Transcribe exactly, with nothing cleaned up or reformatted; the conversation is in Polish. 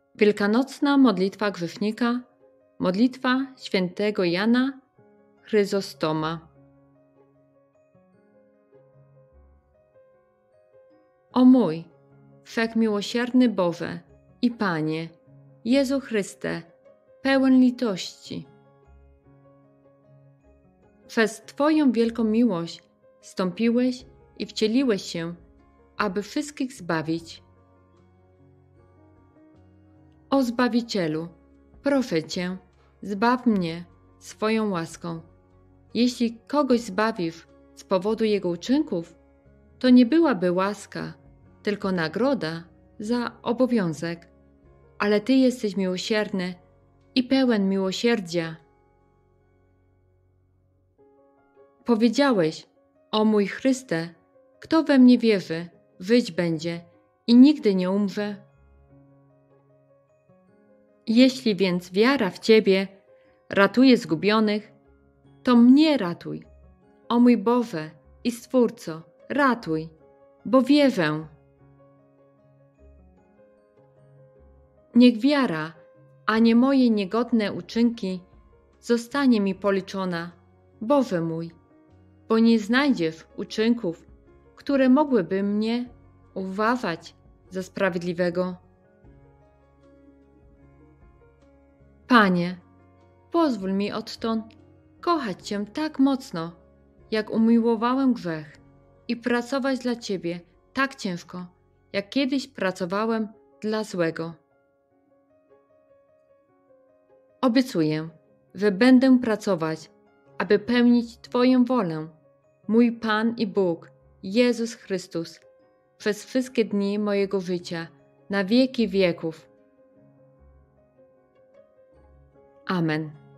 Wielkanocna modlitwa grzesznika, modlitwa świętego Jana Chryzostoma. O mój wszechmiłosierny Boże i Panie, Jezu Chryste, pełen litości, przez Twoją wielką miłość zstąpiłeś i wcieliłeś się, aby wszystkich zbawić. O Zbawicielu, proszę Cię, zbaw mnie swoją łaską. Jeśli kogoś zbawisz z powodu jego uczynków, to nie byłaby łaska, tylko nagroda za obowiązek, ale Ty jesteś miłosierny i pełen miłosierdzia. Powiedziałeś: o mój Chryste, kto we mnie wierzy, żyć będzie i nigdy nie umrze. Jeśli więc wiara w Ciebie ratuje zgubionych, to mnie ratuj, o mój Boże i Stwórco, ratuj, bo wierzę. Niech wiara, a nie moje niegodne uczynki, zostanie mi policzona, Boże mój, bo nie znajdziesz uczynków, które mogłyby mnie uważać za sprawiedliwego. Panie, pozwól mi odtąd kochać Cię tak mocno, jak umiłowałem grzech, i pracować dla Ciebie tak ciężko, jak kiedyś pracowałem dla złego. Obiecuję, że będę pracować, aby pełnić Twoją wolę, mój Pan i Bóg, Jezus Chrystus, przez wszystkie dni mojego życia, na wieki wieków. Amen.